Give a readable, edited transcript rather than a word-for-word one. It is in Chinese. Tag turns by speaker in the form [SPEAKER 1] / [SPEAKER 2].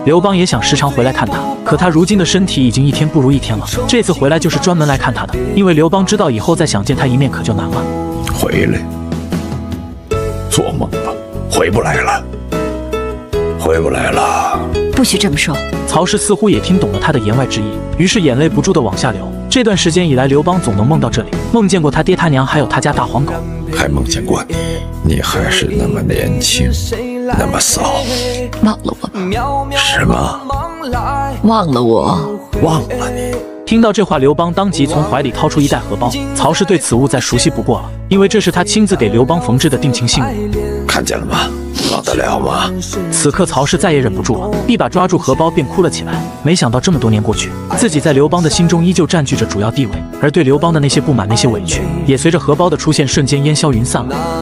[SPEAKER 1] 刘邦也想时常回来看他，可他如今的身体已经一天不如一天了。这次回来就是专门来看他的，因为刘邦知道以后再想见他一面可就难了。
[SPEAKER 2] 回来，做梦吧，回不来了，回不来了。
[SPEAKER 3] 不许这么说。
[SPEAKER 1] 曹氏似乎也听懂了他的言外之意，于是眼泪不住地往下流。这段时间以来，刘邦总能梦到这里，梦见过他爹他娘，还有他家大黄狗，
[SPEAKER 2] 还梦见过你，你还是那么年轻，那么骚。
[SPEAKER 3] 忘了我吧。
[SPEAKER 2] 是吗？
[SPEAKER 3] 忘了我。
[SPEAKER 2] 忘了你。
[SPEAKER 1] 听到这话，刘邦当即从怀里掏出一袋荷包。曹氏对此物再熟悉不过了，因为这是他亲自给刘邦缝制的定情信物。
[SPEAKER 2] 看见了吗？忘得了吗？
[SPEAKER 1] 此刻曹氏再也忍不住了，一把抓住荷包便哭了起来。没想到这么多年过去，自己在刘邦的心中依旧占据着主要地位，而对刘邦的那些不满、那些委屈，也随着荷包的出现瞬间烟消云散了。